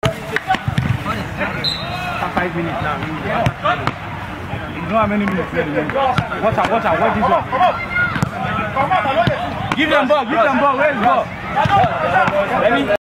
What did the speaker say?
5 minutes now. You know how many minutes left. Watch out, watch this one. Give them ball, where's the ball? Let me